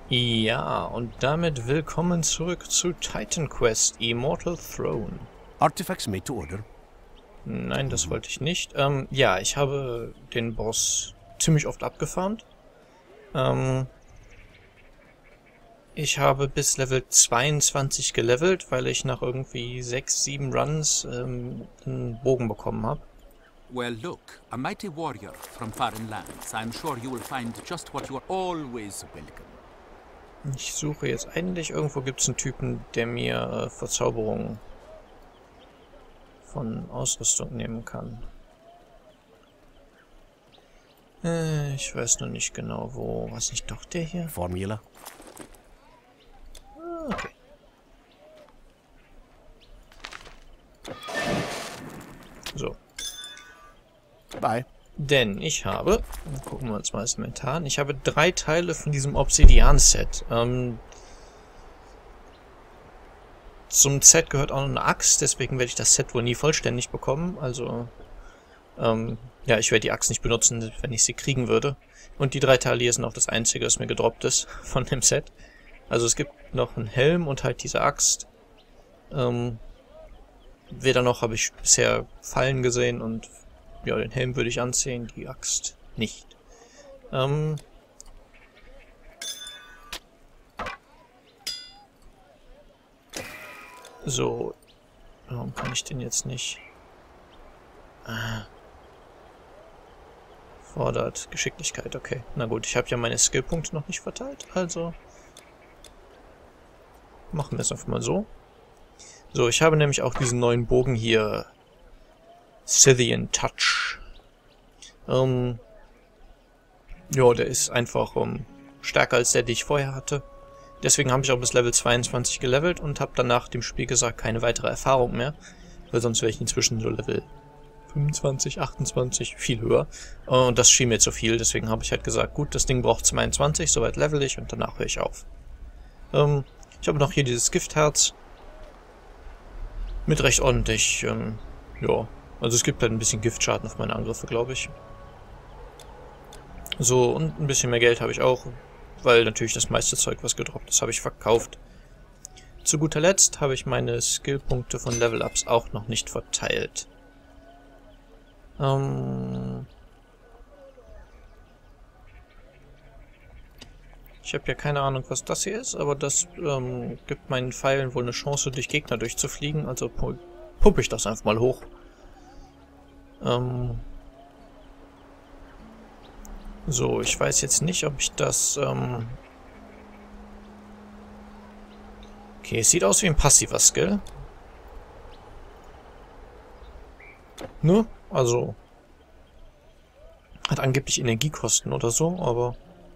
Ja, und damit willkommen zurück zu Titan Quest Immortal Throne. Artifacts made to order. Nein, das wollte ich nicht. Ja, ich habe den Boss ziemlich oft abgefarmt. Ich habe bis Level 22 gelevelt, weil ich nach irgendwie 6, 7 Runs einen Bogen bekommen habe. Well, look, a mighty warrior from foreign lands. I'm sure you will find just what you're always welcome. Ich suche jetzt eigentlich, irgendwo gibt es einen Typen, der mir Verzauberungen von Ausrüstung nehmen kann. Ich weiß noch nicht genau wo. Was nicht doch der hier? Formula. Okay. So. Bye. Denn ich habe, gucken wir uns mal das Inventar an, ich habe 3 Teile von diesem Obsidian-Set. Zum Set gehört auch noch eine Axt, deswegen werde ich das Set wohl nie vollständig bekommen. Also, ja, ich werde die Axt nicht benutzen, wenn ich sie kriegen würde. Und die 3 Teile hier sind auch das einzige, was mir gedroppt ist von dem Set. Also es gibt noch einen Helm und halt diese Axt. Weder noch habe ich bisher Fallen gesehen und ja, den Helm würde ich anziehen, die Axt nicht. So. Warum kann ich den jetzt nicht? Fordert Geschicklichkeit, okay. Na gut, ich habe ja meine Skillpunkte noch nicht verteilt, also machen wir es einfach mal so. So, ich habe nämlich auch diesen neuen Bogen hier. Scythian Touch. Ja, der ist einfach stärker als der, den ich vorher hatte. Deswegen habe ich auch bis Level 22 gelevelt und habe danach dem Spiel gesagt, keine weitere Erfahrung mehr. Weil sonst wäre ich inzwischen so Level 25, 28, viel höher. Und das schien mir zu viel, deswegen habe ich halt gesagt, gut, das Ding braucht 22, soweit level ich und danach höre ich auf. Ich habe noch hier dieses Giftherz. Mit recht ordentlich, ja. Also es gibt halt ein bisschen Giftschaden auf meine Angriffe, glaube ich. So, und ein bisschen mehr Geld habe ich auch, weil natürlich das meiste Zeug, was gedroppt ist, habe ich verkauft. Zu guter Letzt habe ich meine Skillpunkte von Level-Ups auch noch nicht verteilt. Ich habe ja keine Ahnung, was das hier ist, aber das gibt meinen Pfeilen wohl eine Chance, durch Gegner durchzufliegen, also pumpe ich das einfach mal hoch. So, ich weiß jetzt nicht, ob ich das, okay, es sieht aus wie ein passiver Skill. Ne? Also, hat angeblich Energiekosten oder so, aber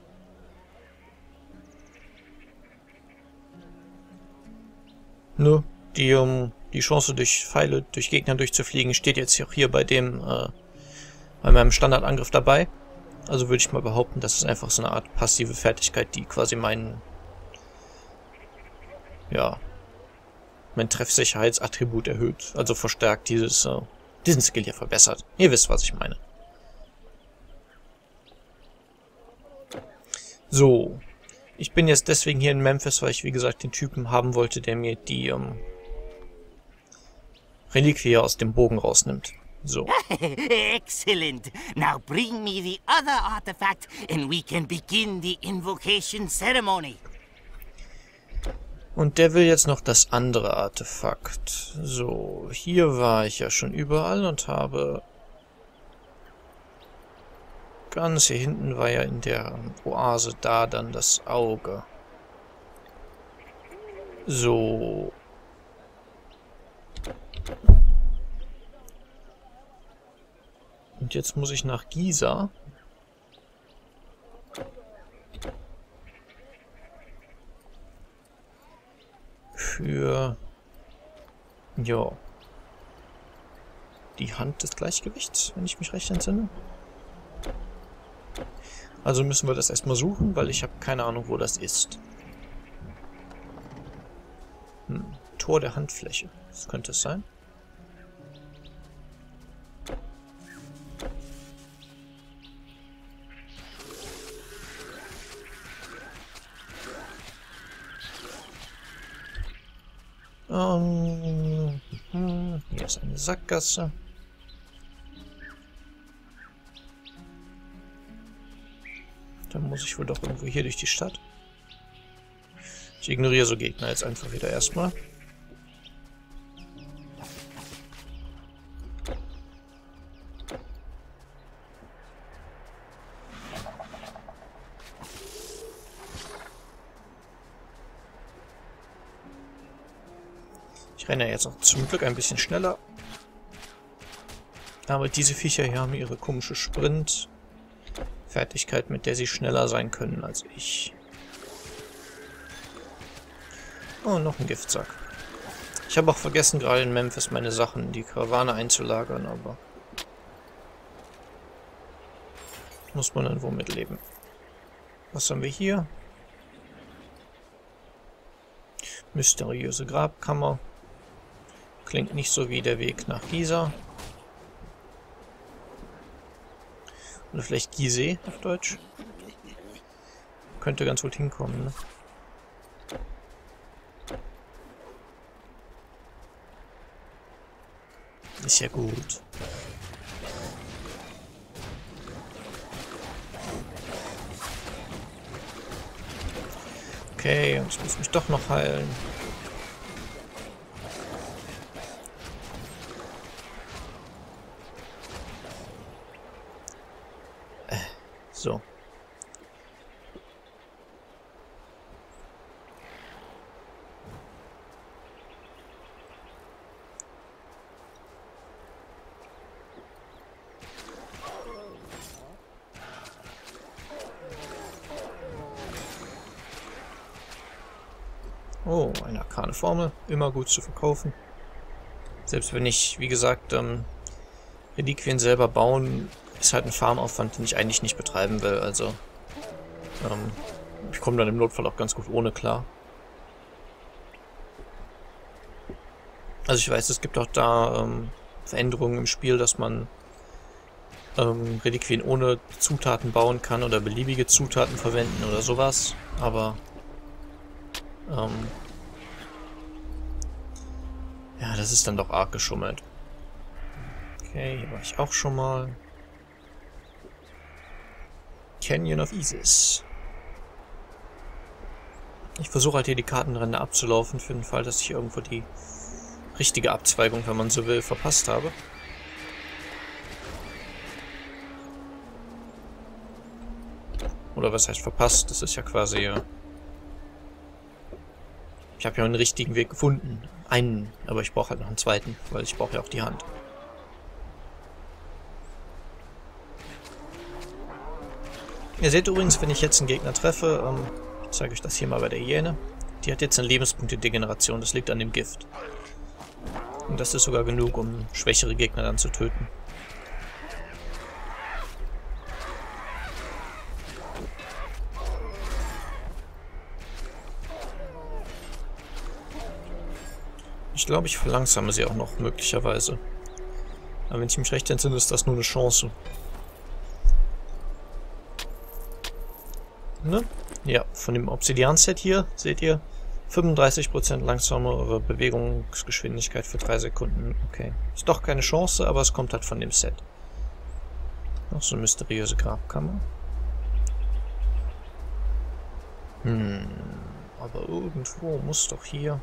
ne, die Chance durch Pfeile, durch Gegner durchzufliegen, steht jetzt auch hier bei meinem Standardangriff dabei. Also würde ich mal behaupten, das ist einfach so eine Art passive Fertigkeit, die quasi mein Treffsicherheitsattribut erhöht. Also verstärkt diesen Skill hier verbessert. Ihr wisst, was ich meine. So. Ich bin jetzt deswegen hier in Memphis, weil ich, wie gesagt, den Typen haben wollte, der mir die Reliquie aus dem Bogen rausnimmt. So. Excellent. Now bring me the other artifact and we can begin the invocation ceremony. Und der will jetzt noch das andere Artefakt. So, hier war ich ja schon überall und habe... Ganz hier hinten war ja in der Oase da dann das Auge. So. Und jetzt muss ich nach Giza. Für... ja. Die Hand des Gleichgewichts, wenn ich mich recht entsinne. Also müssen wir das erstmal suchen, weil ich habe keine Ahnung, wo das ist. Tor der Handfläche. Das könnte es sein. Hier ist eine Sackgasse. Dann muss ich wohl doch irgendwo hier durch die Stadt. Ich ignoriere so Gegner jetzt einfach wieder erstmal. Ich renne jetzt auch zum Glück ein bisschen schneller. Aber diese Viecher hier haben ihre komische Sprint-Fertigkeit, mit der sie schneller sein können als ich. Oh, noch ein Giftsack. Ich habe auch vergessen, gerade in Memphis meine Sachen in die Karawane einzulagern, aber muss man dann wohl mitleben. Was haben wir hier? Mysteriöse Grabkammer. Klingt nicht so wie der Weg nach Giza. Oder vielleicht Gizeh auf Deutsch. Könnte ganz gut hinkommen, ne? Ist ja gut. Okay, und ich muss mich doch noch heilen. So. Oh, eine arkane Formel. Immer gut zu verkaufen. Selbst wenn ich, wie gesagt, Reliquien selber bauen, ist halt ein Farmaufwand, den ich eigentlich nicht betreiben will. Also, ich komme dann im Notfall auch ganz gut ohne klar. Also ich weiß, es gibt auch da Veränderungen im Spiel, dass man Reliquien ohne Zutaten bauen kann oder beliebige Zutaten verwenden oder sowas. Aber ja, das ist dann doch arg geschummelt. Okay, hier war ich auch schon mal. Canyon of Isis. Ich versuche halt hier die Kartenränder abzulaufen, für den Fall, dass ich irgendwo die richtige Abzweigung, wenn man so will, verpasst habe. Oder was heißt verpasst? Das ist ja quasi... Ich habe ja einen richtigen Weg gefunden. Einen, aber ich brauche halt noch einen zweiten, weil ich brauche ja auch die Hand. Ihr seht übrigens, wenn ich jetzt einen Gegner treffe, ich zeige euch das hier mal bei der Hyäne, die hat jetzt eine Lebenspunkte-Degeneration, das liegt an dem Gift. Und das ist sogar genug, um schwächere Gegner dann zu töten. Ich glaube, ich verlangsame sie auch noch, möglicherweise. Aber wenn ich mich recht entsinne, ist das nur eine Chance. Ne? Ja, von dem Obsidian-Set hier, seht ihr, 35% langsamere Bewegungsgeschwindigkeit für 3 Sekunden. Okay. Ist doch keine Chance, aber es kommt halt von dem Set. Noch so eine mysteriöse Grabkammer. Aber irgendwo muss doch hier...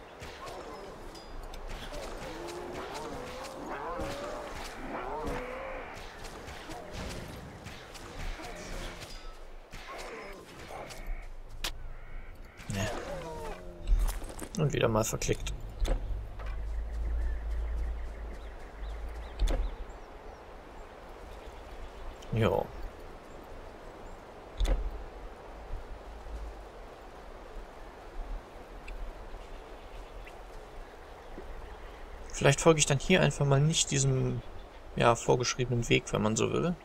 Und wieder mal verklickt. Jo. Vielleicht folge ich dann hier einfach mal nicht diesem, ja, vorgeschriebenen Weg, wenn man so will.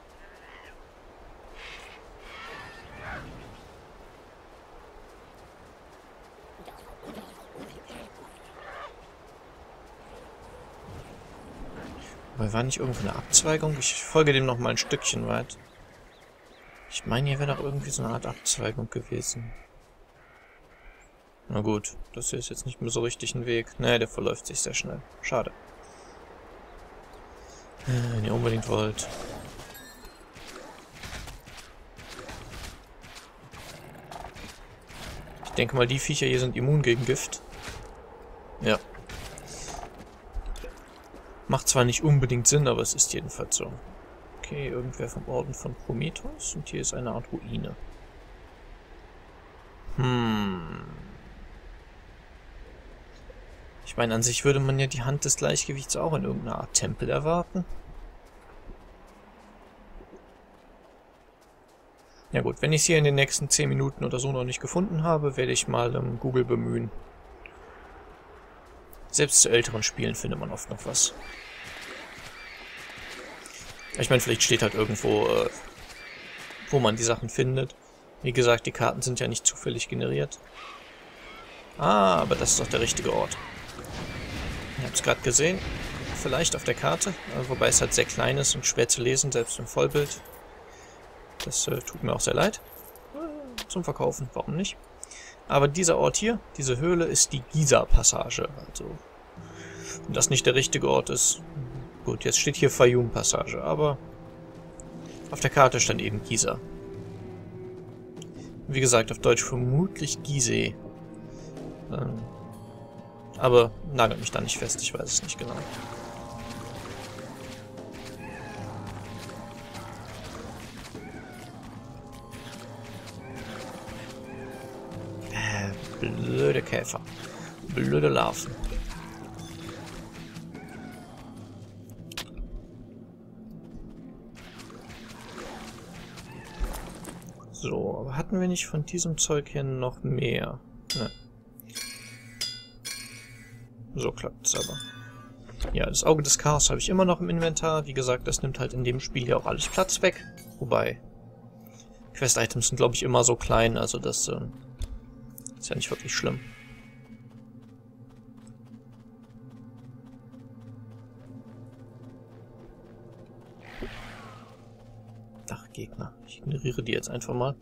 Aber war nicht irgendwo eine Abzweigung? Ich folge dem noch mal ein Stückchen weit. Ich meine, hier wäre doch irgendwie so eine Art Abzweigung gewesen. Na gut, das hier ist jetzt nicht mehr so richtig ein Weg. Ne, der verläuft sich sehr schnell. Schade. Wenn ihr unbedingt wollt. Ich denke mal, die Viecher hier sind immun gegen Gift. Ja. Macht zwar nicht unbedingt Sinn, aber es ist jedenfalls so. Okay, irgendwer vom Orden von Prometheus und hier ist eine Art Ruine. Ich meine, an sich würde man ja die Hand des Gleichgewichts auch in irgendeiner Art Tempel erwarten. Ja gut, wenn ich es hier in den nächsten 10 Minuten oder so noch nicht gefunden habe, werde ich mal Google bemühen. Selbst zu älteren Spielen findet man oft noch was. Ich meine, vielleicht steht halt irgendwo, wo man die Sachen findet. Wie gesagt, die Karten sind ja nicht zufällig generiert. Ah, aber das ist doch der richtige Ort. Ich habe es gerade gesehen. Vielleicht auf der Karte, wobei es halt sehr klein ist und schwer zu lesen, selbst im Vollbild. Das tut mir auch sehr leid. Zum Verkaufen, warum nicht? Aber dieser Ort hier, diese Höhle, ist die Giza-Passage. Also, wenn das nicht der richtige Ort ist... Gut, jetzt steht hier Fayum-Passage, aber auf der Karte stand eben Giza. Wie gesagt, auf Deutsch vermutlich Gizeh. Aber nagelt mich da nicht fest, ich weiß es nicht genau. Blöde Käfer. Blöde Larven. So, aber hatten wir nicht von diesem Zeug hier noch mehr? Ne. So klappt es aber. Ja, das Auge des Chaos habe ich immer noch im Inventar. Wie gesagt, das nimmt halt in dem Spiel ja auch alles Platz weg. Wobei, Quest-Items sind, glaube ich, immer so klein, also das ist ja nicht wirklich schlimm. Ach, Gegner. Ich ignoriere die jetzt einfach mal.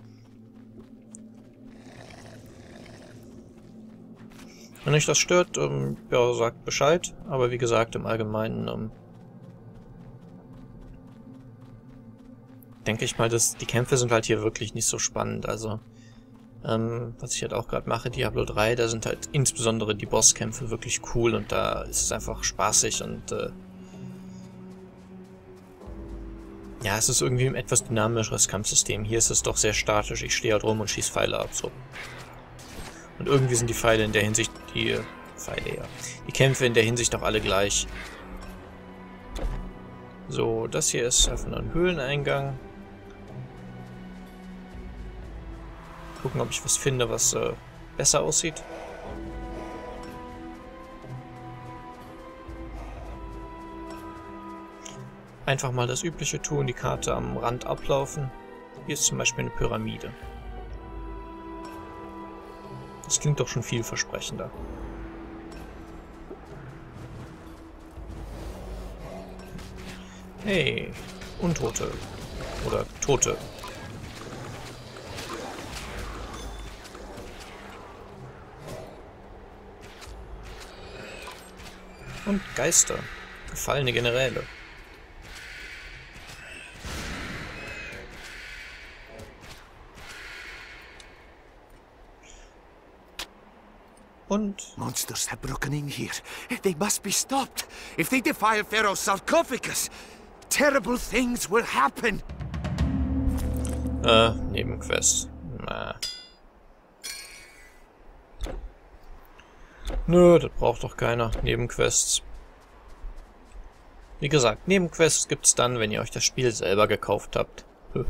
Wenn euch das stört, ja, sagt Bescheid. Aber wie gesagt, im Allgemeinen denke ich mal, dass die Kämpfe sind halt hier wirklich nicht so spannend. Also, was ich halt auch gerade mache, Diablo 3, da sind halt insbesondere die Bosskämpfe wirklich cool und da ist es einfach spaßig und ja, es ist irgendwie ein etwas dynamischeres Kampfsystem. Hier ist es doch sehr statisch. Ich stehe halt rum und schieße Pfeile ab, so. Und irgendwie sind die Pfeile in der Hinsicht, die Kämpfe in der Hinsicht auch alle gleich. So, das hier ist einfach nur ein Höhleneingang. Gucken, ob ich was finde, was besser aussieht. Einfach mal das Übliche tun, die Karte am Rand ablaufen. Hier ist zum Beispiel eine Pyramide. Das klingt doch schon vielversprechender. Hey, Untote. Oder Tote. Und Geister. Gefallene Generäle. Und... Monsters have broken in here. They must be stopped. If they defile Pharaoh's sarcophagus, terrible things will happen. Nebenquest. Na. Nö, das braucht doch keiner. Nebenquests. Wie gesagt, Nebenquests gibt's dann, wenn ihr euch das Spiel selber gekauft habt.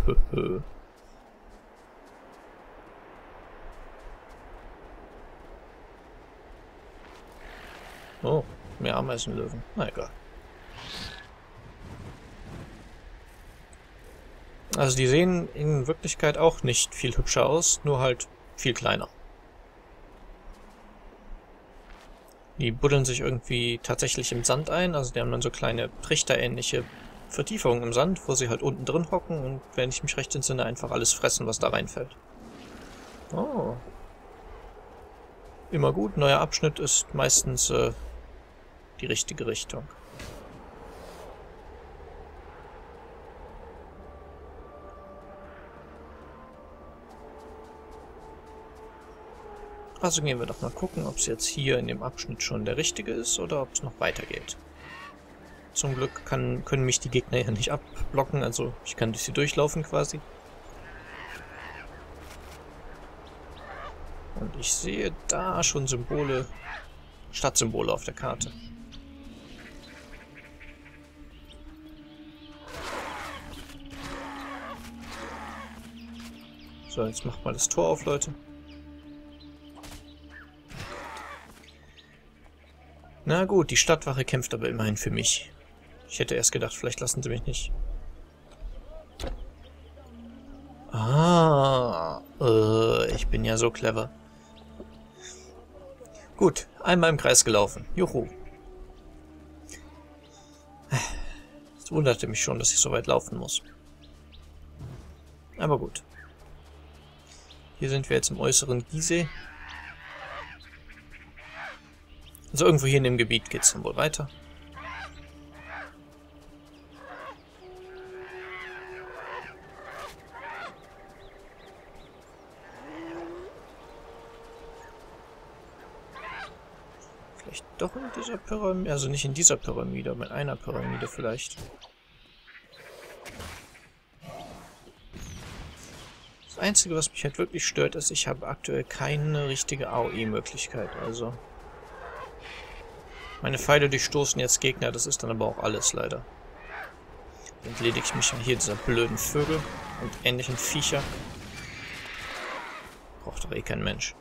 Oh, mehr Ameisenlöwen. Na egal. Also die sehen in Wirklichkeit auch nicht viel hübscher aus, nur halt viel kleiner. Die buddeln sich irgendwie tatsächlich im Sand ein, also die haben dann so kleine trichterähnliche Vertiefungen im Sand, wo sie halt unten drin hocken und, wenn ich mich recht entsinne, einfach alles fressen, was da reinfällt. Oh. immer gut. Neuer Abschnitt ist meistens die richtige Richtung. Also gehen wir doch mal gucken, ob es jetzt hier in dem Abschnitt schon der richtige ist oder ob es noch weitergeht. Zum Glück können mich die Gegner ja nicht abblocken, also ich kann durch sie durchlaufen quasi. Und ich sehe da schon Symbole, Stadtsymbole auf der Karte. So, jetzt macht mal das Tor auf, Leute. Na gut, die Stadtwache kämpft aber immerhin für mich. Ich hätte erst gedacht, vielleicht lassen sie mich nicht. Ah, ich bin ja so clever. Gut, einmal im Kreis gelaufen. Juhu. Es wunderte mich schon, dass ich so weit laufen muss. Aber gut. Hier sind wir jetzt im äußeren Gizeh. Also irgendwo hier in dem Gebiet geht es dann wohl weiter. Vielleicht doch in dieser Pyramide, also nicht in dieser Pyramide, aber in einer Pyramide vielleicht. Das Einzige, was mich halt wirklich stört, ist, ich habe aktuell keine richtige AOE-Möglichkeit, also... Meine Pfeile durchstoßen jetzt Gegner, das ist dann aber auch alles, leider. Entledige ich mich hier dieser blöden Vögel und ähnlichen Viecher. Braucht doch eh kein Mensch.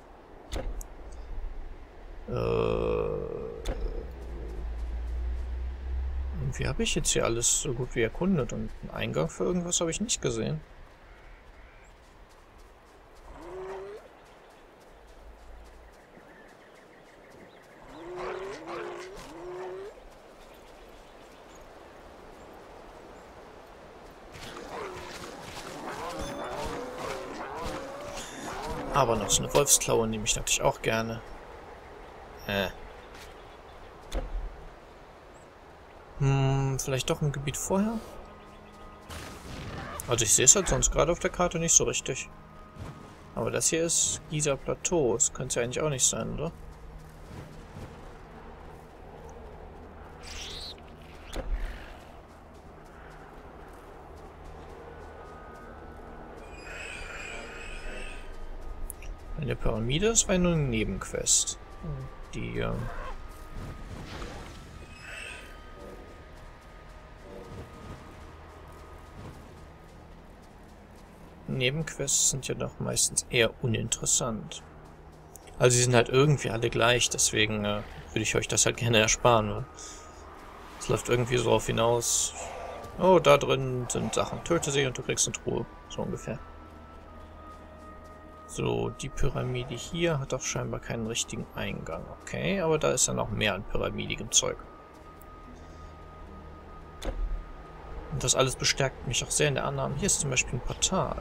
Irgendwie habe ich jetzt hier alles so gut wie erkundet und einen Eingang für irgendwas habe ich nicht gesehen. Aber noch so eine Wolfsklaue nehme ich natürlich auch gerne. Vielleicht doch im Gebiet vorher? Also ich sehe es halt sonst gerade auf der Karte nicht so richtig. Aber das hier ist Giza Plateau. Das könnte ja eigentlich auch nicht sein, oder? Eine Pyramide, das war nur eine Nebenquest. Die, Nebenquests sind ja doch meistens eher uninteressant. Also sie sind halt irgendwie alle gleich, deswegen würde ich euch das halt gerne ersparen. Es läuft irgendwie so auf hinaus. Oh, da drin sind Sachen. Töte sie und du kriegst eine Truhe. So ungefähr. So, die Pyramide hier hat doch scheinbar keinen richtigen Eingang. Okay, aber da ist ja noch mehr an pyramidigem Zeug. Und das alles bestärkt mich auch sehr in der Annahme. Hier ist zum Beispiel ein Portal.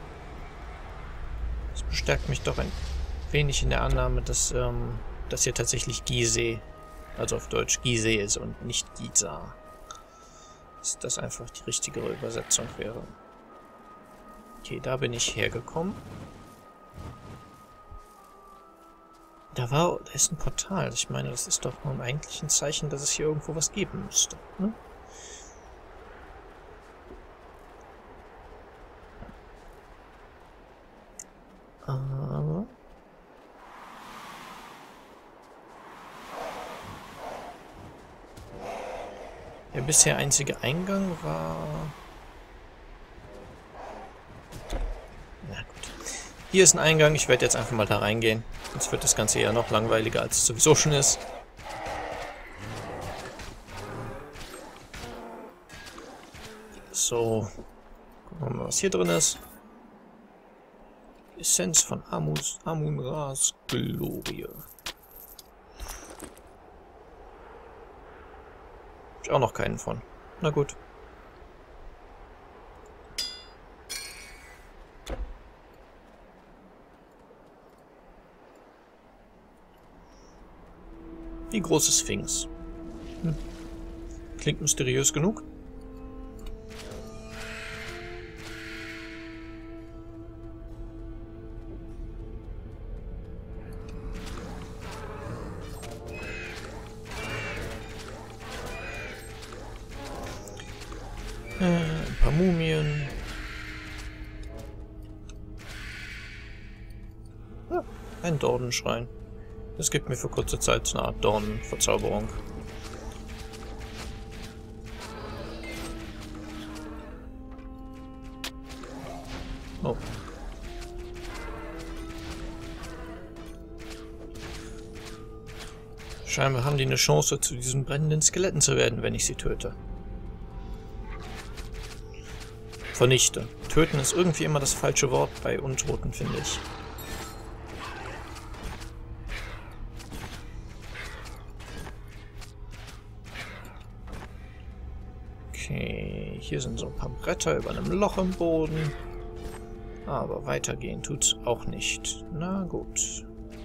Das bestärkt mich doch ein wenig in der Annahme, dass das hier tatsächlich Gizeh, also auf Deutsch Gizeh ist und nicht Giza. Dass das einfach die richtigere Übersetzung wäre. Okay, da bin ich hergekommen. Da ist ein Portal. Ich meine, das ist doch nun eigentlich ein Zeichen, dass es hier irgendwo was geben müsste, ne? Aber... Der bisher einzige Eingang war... Na gut. Hier ist ein Eingang. Ich werde jetzt einfach mal da reingehen. Sonst wird das Ganze eher noch langweiliger, als es sowieso schon ist. So. Gucken wir mal, was hier drin ist. Essenz von Amun-Ras Glorie. Hab ich auch noch keinen von. Na gut. Die große Sphinx. Klingt mysteriös genug. Ein paar Mumien. Ja, ein Dornenschrein. Das gibt mir für kurze Zeit so eine Art Dornenverzauberung. Oh. Scheinbar haben die eine Chance, zu diesen brennenden Skeletten zu werden, wenn ich sie töte. Vernichte. Töten ist irgendwie immer das falsche Wort bei Untoten, finde ich. Okay, hier sind so ein paar Bretter über einem Loch im Boden. Aber weitergehen tut's auch nicht. Na gut.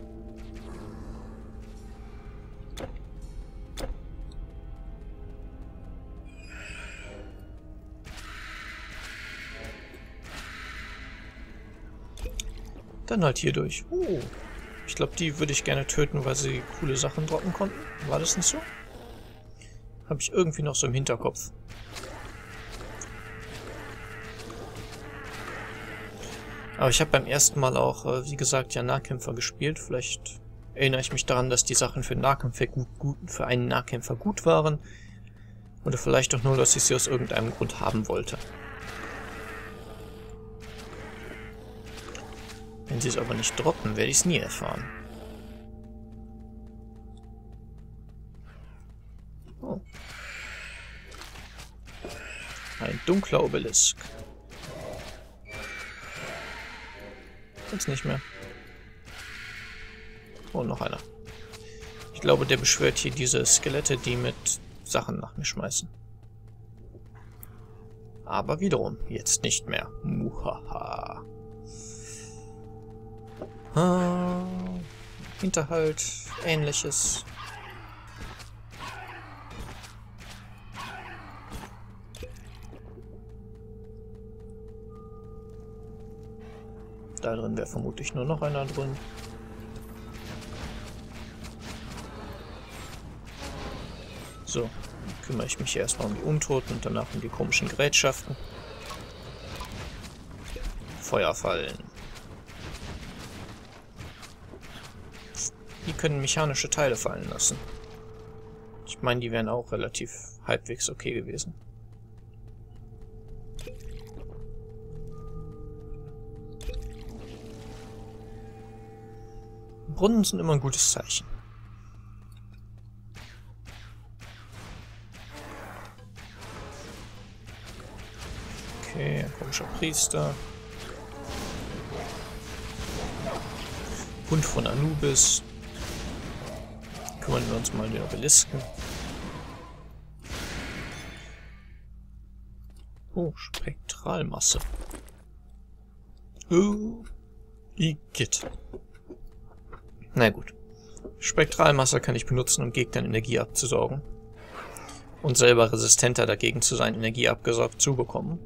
Dann halt hier durch. Ich glaube, die würde ich gerne töten, weil sie coole Sachen droppen konnten. War das nicht so? Habe ich irgendwie noch so im Hinterkopf. Aber ich habe beim ersten Mal auch, wie gesagt, ja Nahkämpfer gespielt. Vielleicht erinnere ich mich daran, dass die Sachen für für einen Nahkämpfer gut waren. Oder vielleicht auch nur, dass ich sie aus irgendeinem Grund haben wollte. Wenn sie es aber nicht droppen, werde ich es nie erfahren. Oh. Ein dunkler Obelisk. Jetzt nicht mehr. Oh, noch einer. Ich glaube, der beschwört hier diese Skelette, die mit Sachen nach mir schmeißen. Aber wiederum, jetzt nicht mehr. Muhaha. Hinterhalt, Ähnliches. Da drin wäre vermutlich nur noch einer drin. So, dann kümmere ich mich erstmal um die Untoten und danach um die komischen Gerätschaften. Feuerfallen. Die können mechanische Teile fallen lassen. Ich meine, die wären auch relativ halbwegs okay gewesen. Brunnen sind immer ein gutes Zeichen. Okay, ein komischer Priester. Hund von Anubis. Kümmern wir uns mal um den Obelisken. Oh, Spektralmasse. Oh, Igitt. Na gut. Spektralmasse kann ich benutzen, um Gegnern Energie abzusaugen. Und selber resistenter dagegen zu sein, Energie abgesaugt zu bekommen.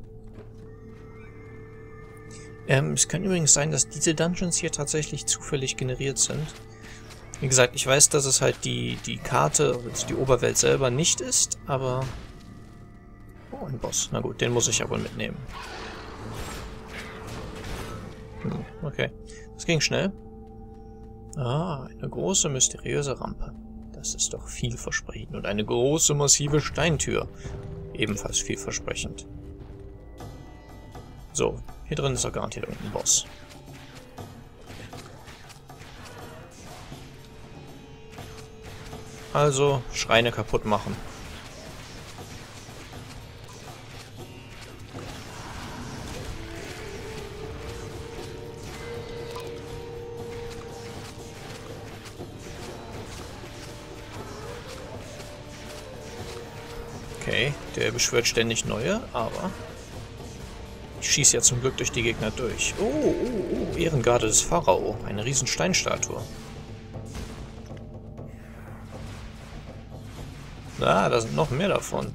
Es kann übrigens sein, dass diese Dungeons hier tatsächlich zufällig generiert sind. Wie gesagt, ich weiß, dass es halt die Karte, also die Oberwelt selber nicht ist, aber... Oh, ein Boss. Na gut, den muss ich ja wohl mitnehmen. Okay. Das ging schnell. Ah, eine große, mysteriöse Rampe. Das ist doch vielversprechend. Und eine große, massive Steintür. Ebenfalls vielversprechend. So, hier drin ist doch garantiert irgendein Boss. Also, Schreine kaputt machen. Okay, der beschwört ständig neue, aber ich schieße ja zum Glück durch die Gegner durch. Oh, Ehrengarde des Pharao. Eine riesen Steinstatue. Ah, da sind noch mehr davon.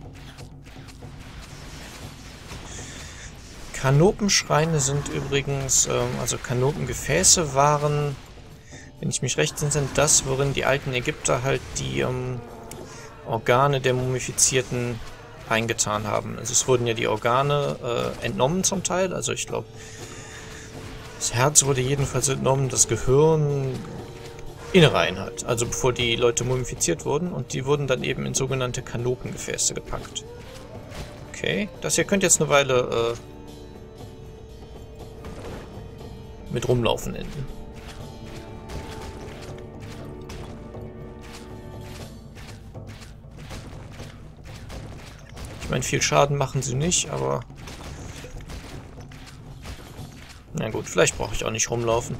Kanopenschreine sind übrigens, also Kanopengefäße waren, wenn ich mich recht entsinne, das, worin die alten Ägypter halt die Organe der Mumifizierten eingetan haben. Also es wurden ja die Organe entnommen zum Teil, also ich glaube, das Herz wurde jedenfalls entnommen, das Gehirn, Innereien halt, also bevor die Leute mumifiziert wurden, und die wurden dann eben in sogenannte Kanopengefäße gepackt. Okay, das hier könnte jetzt eine Weile mit rumlaufen enden. Ich meine, viel Schaden machen sie nicht, aber... Na gut, vielleicht brauche ich auch nicht rumlaufen.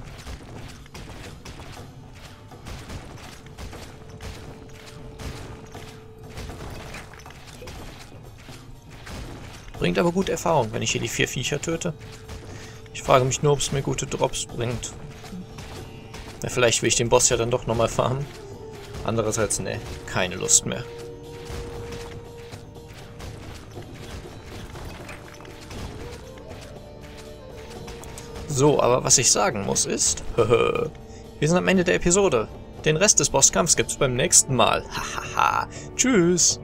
Bringt aber gut Erfahrung, wenn ich hier die 4 Viecher töte. Ich frage mich nur, ob es mir gute Drops bringt. Ja, vielleicht will ich den Boss ja dann doch nochmal farmen. Andererseits, ne, keine Lust mehr. So, aber was ich sagen muss ist... wir sind am Ende der Episode. Den Rest des Bosskampfs gibt's beim nächsten Mal. Hahaha. Tschüss.